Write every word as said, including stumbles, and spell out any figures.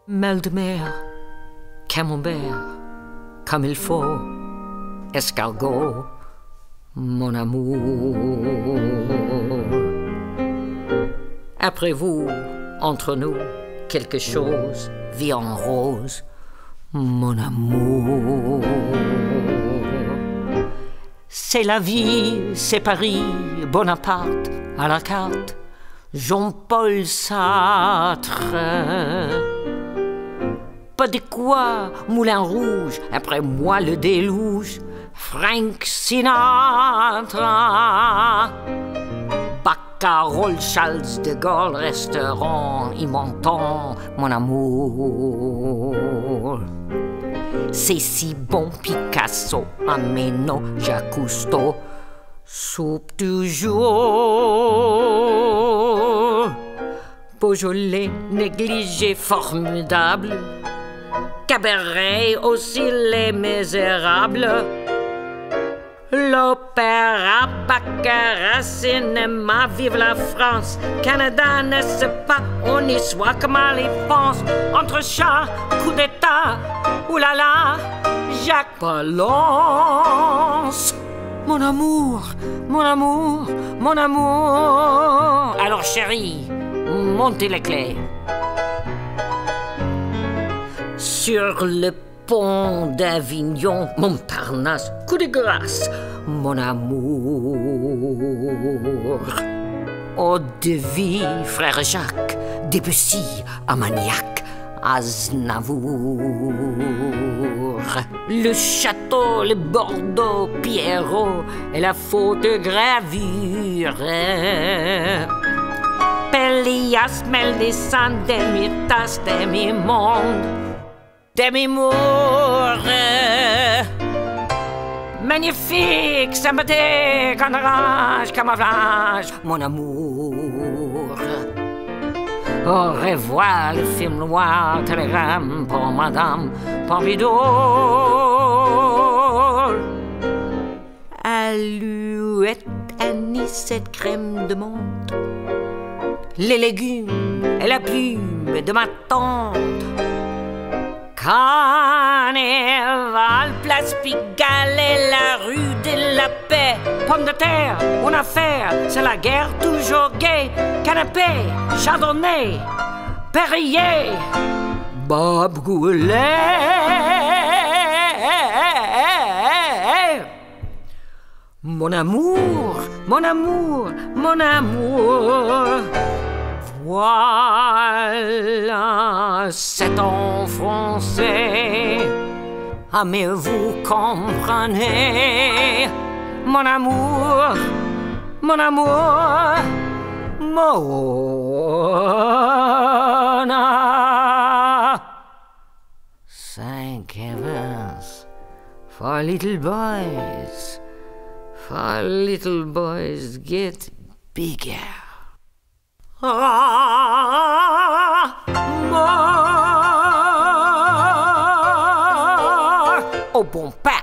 Mal de mer, camembert, comme il faut, escargot, mon amour. Après vous, entre nous, quelque chose vit en rose, mon amour. C'est la vie, c'est Paris, Bonaparte, à la carte, Jean-Paul Sartre. Pas de quoi, Moulin Rouge, après moi le déluge, Frank Sinatra. Baccarol, Charles de Gaulle, restaurant, il m'entend, mon amour. C'est si bon, Picasso, Ameno, Jacques Cousteau, soupe du jour. Beaujolais, négligé, formidable, cabaret, aussi les misérables. L'opéra, baccarat, cinéma, vive la France. Canada, n'est-ce pas, on y soit comme à les pense. Entre chats, coup d'état, oulala, Jacques Balance. Mon amour, mon amour, mon amour. Alors chérie, montez les clés. Sur le pont d'Avignon, Montparnasse, coup de grâce, mon amour. Eau de vie, frère Jacques, Debussy, Armagnac, Aznavour. Le château, le Bordeaux, Pierrot et la photogravure. Pélias, Mélisande, demi-tasse, demi-monde, demi-mour. Magnifique, sympathique, en orange, camouflage, mon amour. Au revoir, le film noir, télégramme pour Madame Pompidou. Alouette, anisette, crème de menthe, les légumes et la plume de ma tante. Carnaval, place Pigalle et la rue de la Paix. Pomme de terre, mon affaire, c'est la guerre toujours gay. Canapé, chardonnay, Perrier, Bob Goulet. Mon amour, mon amour, mon amour. Voilà, c'est en français. Ah, mais vous comprenez, mon amour, mon amour, Mona. Thank heavens for little boys, for little boys get bigger. Ah, more. Au bon pain.